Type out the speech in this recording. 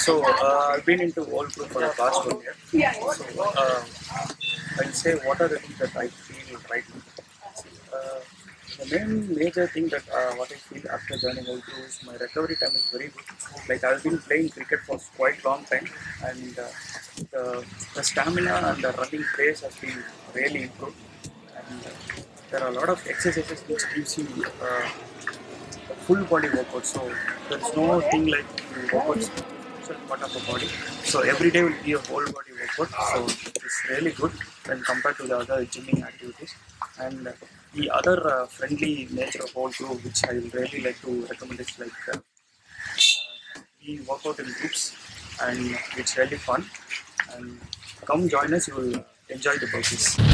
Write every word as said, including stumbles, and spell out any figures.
So uh, I've been into old group for the past one year. So uh, I'll say what are the things that I feel right now. Uh, the main major thing that uh, what I feel after joining old group is my recovery time is very good. Like I've been playing cricket for quite long time, and uh, the, the stamina and the running pace has been really improved. And uh, there are a lot of exercises which gives you uh, a full body workout. So there's no thing like you work out special part of the body. So every day will be a whole body workout. So it's really good when compared to the other gymming activities. And uh, the other uh, friendly nature of whole group, which I would really like to recommend, is like uh, we work out in groups, and it's really fun. And come join us, you will enjoy the process.